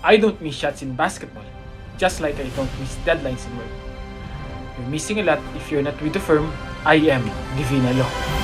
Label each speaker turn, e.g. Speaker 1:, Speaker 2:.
Speaker 1: I don't miss shots in basketball, just like I don't miss deadlines in work. You're missing a lot if you're not with the firm. I am Divina Law.